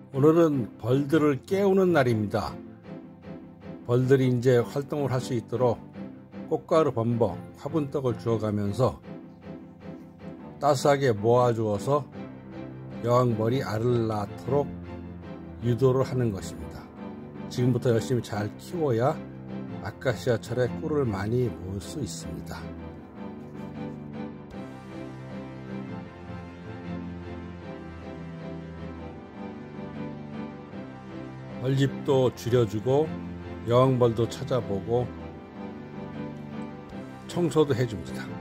오늘은 벌들을 깨우는 날입니다. 벌들이 이제 활동을 할 수 있도록 꽃가루 범벅, 화분떡을 주어가면서 따스하게 모아주어서 여왕벌이 알을 낳도록 유도를 하는 것입니다. 지금부터 열심히 잘 키워야 아카시아철에 꿀을 많이 모을 수 있습니다. 벌집도 줄여주고 여왕벌도 찾아보고 청소도 해줍니다.